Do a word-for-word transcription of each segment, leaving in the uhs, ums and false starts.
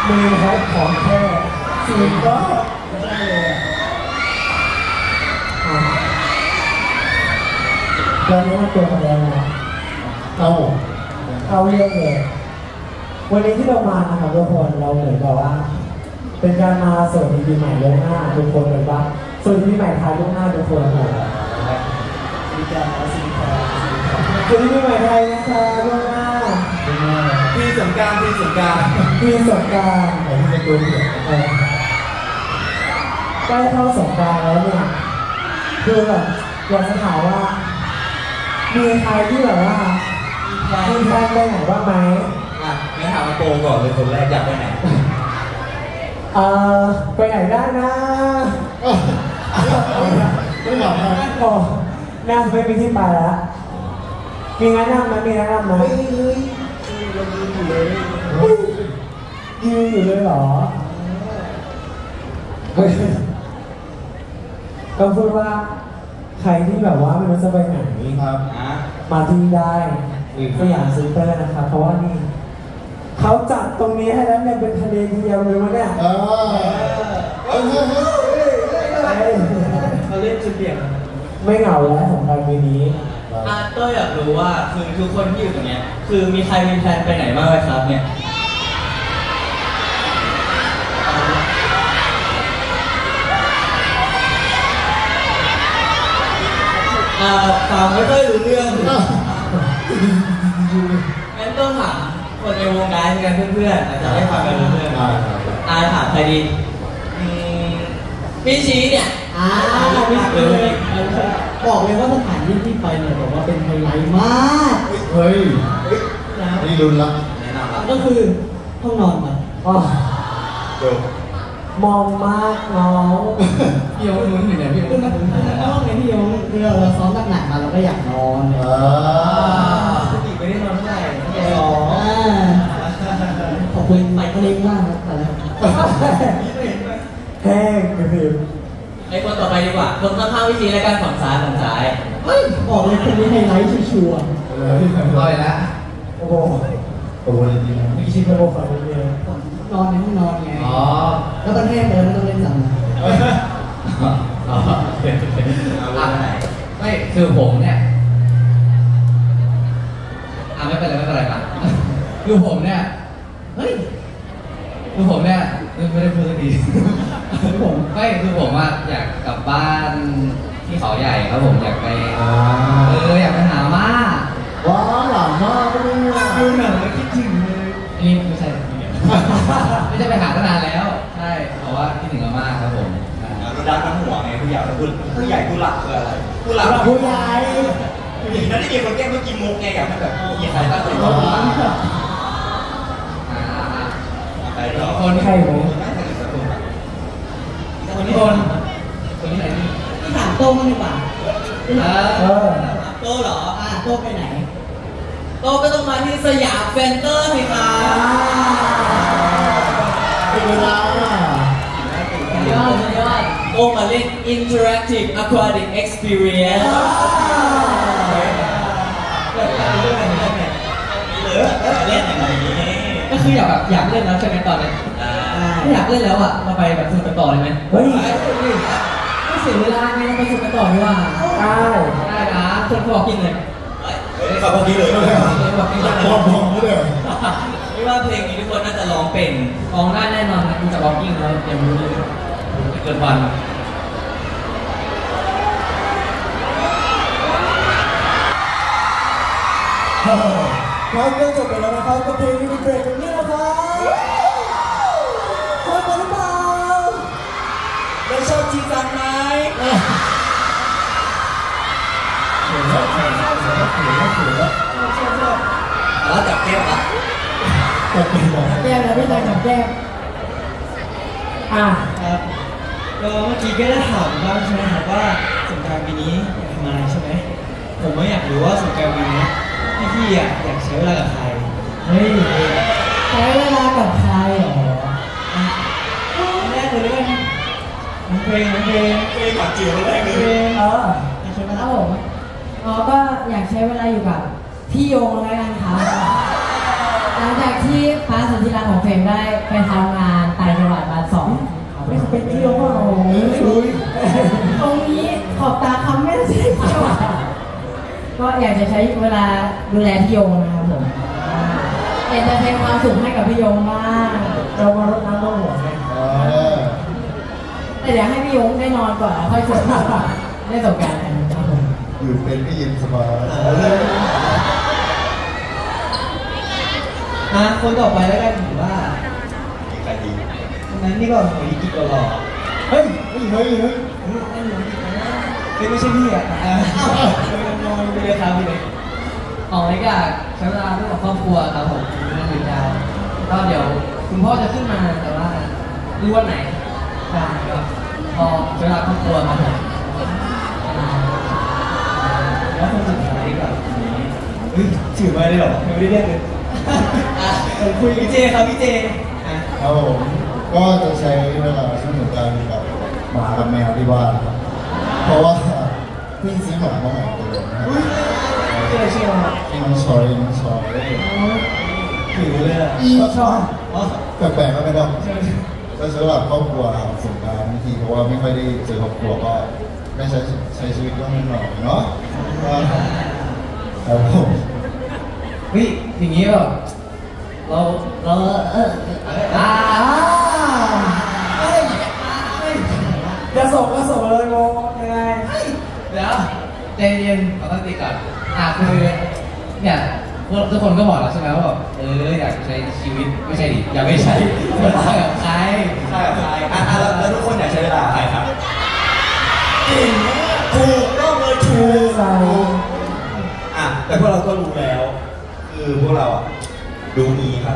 มือเขาของแค่สี่ก็ไม่ใช่เลยอ่ะเราเนี้มันตัวแสดงนะเอาเอาเรื่องเลยวันนี้ที่เรามานะครับทุกคนเราเหมือนกับว่าเป็นการมาสวัสดีปีใหม่ล่วงหน้าทุกคนเลยว่าสวัสดีปีใหม่ไทยล่วงหน้าทุกคนเลยดีใจนะสิครับสวัสดีปีใหม่ไทยนะคะล่วงหน้าปีสงกรานต์ปีสงกรานต์ปีสงกรานต์ผมจะดูเนี่ยใกล้เข้าสงกรานต์แล้วเนี่ยคือแบบอยากจะถามว่ามีใครที่แบบว่ามีแฟนไปไหนบ้างไหมอ่ะงั้นถามมาโปก่อนเลยคนแรกอยากไปไหนเอ่อไปไหนได้นะไม่บอกนะโอ้น่าจะไม่มีที่ไปแล้วมีแนะนำไหมมีแนะนำไหมยืนอยู่เลยเหรอก็พูดว่าใครที่แบบว่าไม่รู้จะไปไหนครับมาที่ได้สยามซูเปอร์นะครับเพราะว่านี่เขาจัดตรงนี้ให้แล้วเนี่ยเป็นทะเลทีเดียวเลยวะเนี่ยเขาเล่นจุดเดี่ยวไม่เหงาแล้วของการปีนี้อาร์ตก็อยากรู้ว่าคือทุกคนที่อยู่ตรงนี้คือมีใครมีแพลนไปไหนบ้างไหมครับเนี่ยอ่าฟังไม่ค่อยรู้เรื่องงั้นต้องถามคนในวงการกันเพื่อนๆอาจจะได้ฟังกันรู้เรื่องอาถามใครดีพี่ชี้เนี่ยอ่าพี่ชี้เลยบอกเลยว่าสถานที่ที่ไปเนี่ยบอกว่าเป็นไฮไลท์มากเฮ้ยนี่รุนละแนะนำก็คือห้องนอนมันอ๋อมองมากน้องเดี๋ยวนู้นอยู่ไหนพี่คือมันห้องในที่เราเราซ้อมหนักๆมาเราก็อยากนอนเออปกติไม่ได้นอนเท่าไหร่อ๋อขอบคุณไปก็เล็กมากนะแต่ละแห้งกระพิบไอ้คนต่อไปดีกว่าคนข้างๆวิธีและการฝั่งซ้ายฝั่งซ้ายเฮ้ยบอกเลยคนนี้ไฮไลท์ชัวร์ๆร้อยละโอ้โหโอ้โหจริงๆไม่คิดว่าโอ้โหจริงๆนอนในห้องนอนไงอ๋อแล้วตอนแรกเลยไม่ต้องเล่นสั่งอ๋อเป็นเป็นอะไรไม่คือผมเนี่ยอ่าไม่เป็นไรไม่เป็นไรครับคือผมเนี่ยเฮ้ยคือผมเนี่ยไม่ได้พูดดีคือผมไม่คือผมว่าอยากกลับบ้านที่เขาใหญ่ครับผมอยากไปเอออยากไปหาม่าว้าวหล่อมากเลยดูหนังแล้วคิดถึงเลยอันนี้ไม่ใช่ไม่ใช่ไปหาตั้งนานแล้วใช่เพราะว่าคิดถึงอาม่าครับผมเราดันน้ำหัวไงผู้ใหญ่ผู้ผู้ใหญ่ผู้หลักคืออะไรผู้หลักผู้ใหญ่นั่นที่มีคนแก้เมื่อกี้มุกไงกับแบบมีใครตั้งใจก่อนคนใครไหมคนนี้คนคนนี้ไหนที่ถามโต้มาดีกว่าเออโต้เหรออ่าโต้ไปไหนโต้ก็ต้องมาที่สยามเซ็นเตอร์สิครับเป็นเวลาเยอะเยอะโต้มาเล่น Interactive Aquatic Experience เล่นอย่างนี้ก็คืออยากแบบอยากเล่นแล้วใช่ไหมตอนนี้ถ้าอยากเล่นแล้วอ่ะเราไปแบบฝึกกันต่อเลยไหมเฮ้ยไม่เสียเวลาไงเราไปฝึกกันต่อดีกว่าได้ได้นะคนบอกกินเลยเขาบอกกินเลยบอกกินเลยบอกบอกเลยไม่ว่าเพลงนี้ทุกคนน่าจะร้องเป็นร้องได้แน่นอนนะคุณจะบอกกิ้งแล้วเตรียมรู้เลยเกินวันเราเริ่มจบไปแล้วนะครับกับเพลงนี้เป็นเบรกตรงนี้นะครับชอบกันหรือเปล่าแล้วชอบจีซันไหมชอบชอบชอบชอบชอบชอบชอบชอบชอบแล้วจับแก้มอ่ะจับแก้มแก้มแล้วพี่ชายจับแก้มอ่ะครับก็เมื่อกี้ก็ได้ถามบ้างใช่ไหมครับว่าสงกรานต์ปีนี้อยากทำอะไรใช่ไหมผมไม่อยากรู้ว่าสงกรานต์ปีนี้พี่พี่อ่ะอยากใช้เวลากับใครเฮ้ยใช้เวลากับใครเหรอแรกเลยด้วยน้องเพลงน้องเพลงเพลงหวานเจียวแรกเลยเพลงเอออยากใช้เวลาผมอ๋อก็อยากใช้เวลาอยู่กับพี่โยงแล้วกันครับแล้ลังจากที่ฟ้าสุดที่รักของเฟรมได้ไปทำงานต่างจังหวัดมาสองไม่เขาไปเที่ยวว่าโอ้ยตรงนี้ขอบตาคำไม่ได้ใช่เที่ยวก็อยากจะใช้เวลาดูแลพี่ยงนะครับผมอยากจะเป็นความสุขให้กับพี่ยงมากเรามารดน้ำต้นหัวไหมแต่เดี๋ยวให้พี่ยงได้นอนก่อนแล้วค่อยชวนได้สงการกันครับผมอยู่เป็นก็เย็นสบายมาคนต่อไปแล้วกันถือว่ามีใครดีคนนั้นนี่ก็หัวอีกิกหล่อเฮ้ยเฮ้ยเฮ้ยเฮ้ยๆเป็นไม่ใช่พี่อ่ะอ่าลองไปเลยครับพี่เลยของเล็กอะใช้เวลาร่วมกับครอบครัวครับผมเรื่องหยุดยาวก็เดี๋ยวคุณพ่อจะขึ้นมาแต่ว่ารู้วันไหนใช่ก็พอใช้เวลาครอบครัวครับผมแล้วคนสุดท้ายกับเฮ้ยถือมาเลยเหรอยังไม่ได้เรียกเลยอ่ะคุยกับพี่เจครับพี่เจอ่ะครับผมก็จะใช้เวลาช่วงสงกรานต์กับหมากับแมวที่บ้านครับเพราะว่าเพิ่งซื้อหมามาใหม่ตัวนึงนะครับเจอชื่ออะไรน้องชอยน้องชอยถือเลยอ่ะอีชอบอ๋อแปลกๆก็ไม่ต้องใช่ก็สำหรับครอบครัวครับสงกรานต์บางทีเพราะว่าไม่ค่อยได้เจอครอบครัวก็ไม่ใช้ใช้ชีวิตก็ไม่หน่อยเนาะก็ครับผมเฮ้ยอย่างงี้แบบเราเราเอออ่าเฮ้ยจะส่งก็ส่งเลยโมยังไงเดี๋ยวใจเย็นเอาตั้งตีก่อนอ่ะคือเนี่ยพวกทุกคนก็บอกแล้วใช่ไหมว่าแบบเอออยากใช้ชีวิตไม่ใช่ดิอยากไม่ใช้เวลากับใครใช่กับใครอ่ะอ่ะแล้วแล้วทุกคนอยากใช้เวลากับใครครับถูกต้องเลยถูกใส่อ่ะแต่พวกเราก็รู้แล้ว คือพวกเราอ่ะดูมีครับ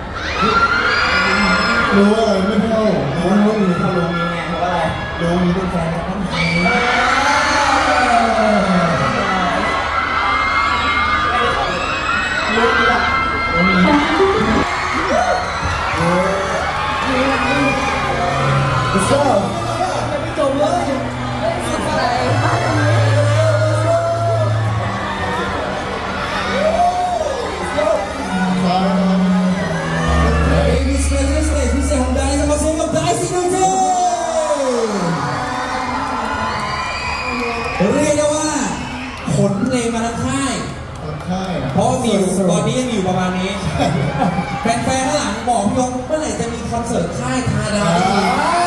รู้อะไรไม่เท่ารู้รู้มีเขารู้มีไงเพราะว่าอะไรรู้มีเป็นแฟนกันต้องมีรู้มีละรู้มี Let's go จบเลยมีสเปซสเตจพิเศษของไดซ์มาส่งกับไดซ์ซิงเกิลเรียกได้ว่าขนเพลงมาทั้งค่ายคนไข้นะเพราะมีอยู่ตอนนี้ยังมีอยู่ประมาณนี้ แฟนๆข้างหลังบอกพี่ยงเมื่อไหร่จะมีคอนเสิร์ตค่ายทาดาวอีกที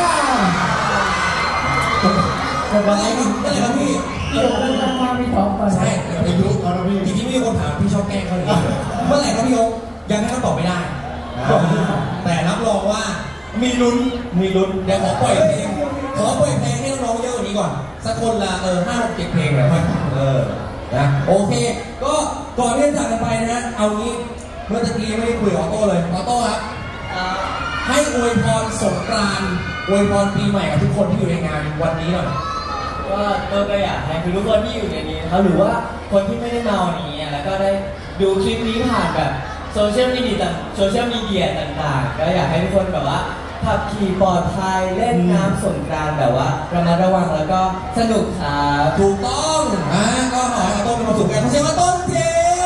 เมื่อไหร่ครับเมื่อไหร่ครับพี่พี่ยงเป็นตั้งมาพี่ท็อปก่อนใช่เดี๋ยวอายุเอาละพี่ทีนี้มีคนถามพี่ชอบแกล้งเขาเลยเมื่อไหร่ครับพี่ยงยังให้คำตอบไม่ได้ แต่รับรองว่ามีลุ้นมีลุ้นเดี๋ยวขอปล่อยเพลงขอปล่อยเพลงให้น้องๆเยอะกว่านี้ก่อนสักคนละเออห้าหกเจ็ดเพลงเลยครับเออนะโอเค ก็ก่อนที่จะจากกันไปนะฮะเอางี้เมื่อตะกี้ไม่ได้คุยกับออโต้เลยออโต้ครับอ่าให้อวยพรสงกรานต์อวยพรปีใหม่กับทุกคนที่อยู่ในงานวันนี้หน่อยก็ก็ก็อยากให้ทุกคนที่อยู่ในนี้นะครับหรือว่าคนที่ไม่ได้มาวันนี้แล้วก็ได้ดูคลิปนี้ผ่านแบบโซเชียลมีเดียต่างโซเชียลมีเดียต่างๆก็อยากให้ทุกคนแบบว่าขับขี่ปลอดภัยเล่นน้ำสงกรานต์แบบว่าระมัดระวังแล้วก็สนุกครับถูกต้องอ่าก็ขอให้ออโต้มีความสุขกันขอเสียงออโต้ที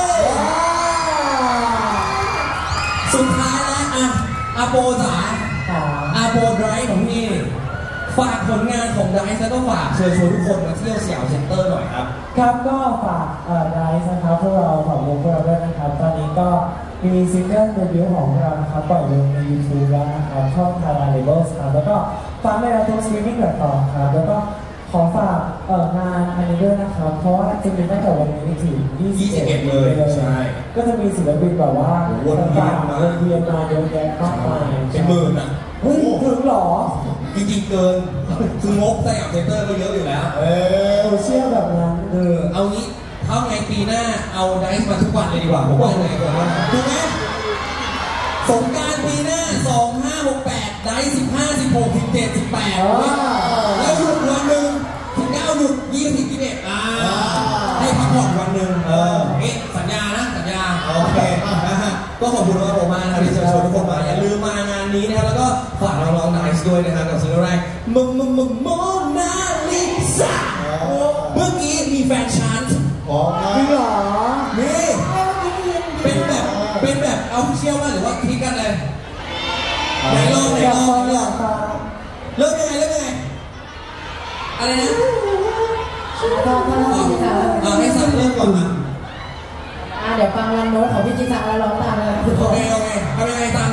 สุดท้ายนะอ่ะอาโปจ๋าค่ะอาโปไดรฟ์ของพี่ฝากผลงานของไดรฟ์แล้วก็ฝากเชิญชวนทุกคนมาเที่ยวสยามเซ็นเตอร์หน่อยครับครับก็ฝากเอ่อไลฟ์นะครับพวกเราของวงพวกเราด้วยนะครับ ตอนนี้ก็มีซิงเกิลเดบิวต์ของพวกเรานะครับปล่อยลงใน YouTube แล้วนะครับช่อง Thailand Labels ครับแล้วก็ฟังได้แล้วทุกสตรีมมิ่งแพลตฟอร์มครับแล้วก็ขอฝากเอ่องานอันนี้ด้วยนะครับเพราะว่าจะมีตั้งแต่วันนี้ถึงยี่สิบเอ็ดเลยใช่ก็จะมีศิลปินแบบว่าวนเวียนมาวนเวียนมาเยอะแยะมากมายเป็นหมื่นอ่ะเฮ้ยถึงเหรอจริงๆเกิน คืองบสยามเซ็นเตอร์ก็เยอะอยู่แล้วเอโออเชื่อแบบนั้นเออ เอางี้เท่าไงปีหน้าเอาไดฟ์มาทุกวันเลยดีกว่าผมว่ายังไงก่อนถูกไหมสงกรานต์ปีหน้าสองห้าหกแปดไดฟ์สิบห้า สิบหก สิบเจ็ด สิบแปดแล้วหยุดวันหนึ่งสิบเก้าหยุดยี่สิบ ยี่สิบเอ็ดอ่าให้พักผ่อนวันหนึ่งเออเอ๊ะสัญญานะสัญญาโอเคนะฮะก็ขอบคุณมากผมมากนะครับที่เชิญชวนทุกคนมาอย่าลืมมางานนี้นะครับแล้วก็ฝากน้องๆไดฟ์ด้วยนะครับกับซิงเกิลแรกมึงมึงมึงโมนาลิซาเมื่อกี้มีแฟนฉันพร้อมนะจริงเหรอนี่เป็นแบบเป็นแบบเอาฟิเชียลป่ะหรือว่าคลิกกันเลยไหนลองไหนลองไหนลองเริ่มยังไงเริ่มยังไงอะไรนะก็ก็เล่าพี่จิตศักดิ์เออให้สักเริ่มก่อนนะอ่าเดี๋ยวฟังรันโน้ตของพี่จิตศักดิ์แล้วร้องตามเลยนะทุกคโอน เคโอเคทำยังไงตัง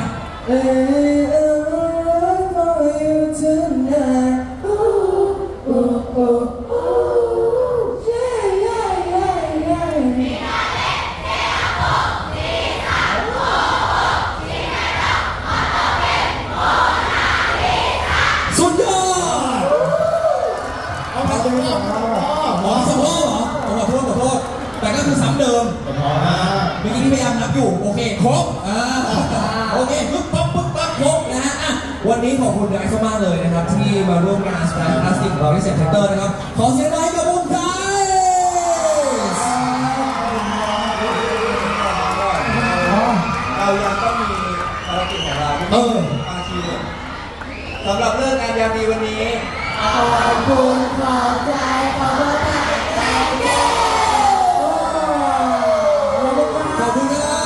for you tonight. Ooh, ooh, ooh, ooh. Yeah, yeah, yeah, yeah. สุดยอดเอาไปตรงนี้หมอสะโพกเหรอขอโทษขอโทษแต่ก็คือซ้ำเดิมขอโทษนะเมื่อกี้ที่พยายามนับอยู่โอเคครบอ่าโอเคปึ๊บปั๊บปึ๊บปั๊บครบนะฮะอ่ะวันนี้ขอบคุณไดซ์มากเลยนะครับที่มาร่วมงานสแตนด์พลาสติกของเราที่เซ็นเตอร์นะครับขอเสียงหน่อยกับวงไดซ์เรายังต้องมีภารกิจของเราที่เออบางทีเนี่ยสำหรับเลิกงานยามดีวันนี้ขอบคุณขอบใจขอบคุณใจเย้ขอบคุณครับ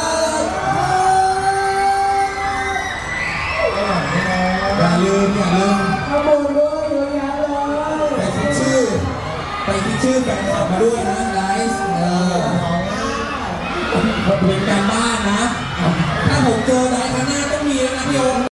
อย่าลืมอย่าลืมข้างบนด้วยเยอะแยะเลยไปคิดชื่อไปคิดชื่อแฟนคลับมาด้วยนะไลฟ์เออเป็นการบ้านนะ ถ้าผมเจอไลฟ์ครั้งหน้าต้องมีแล้วนะพี่โอ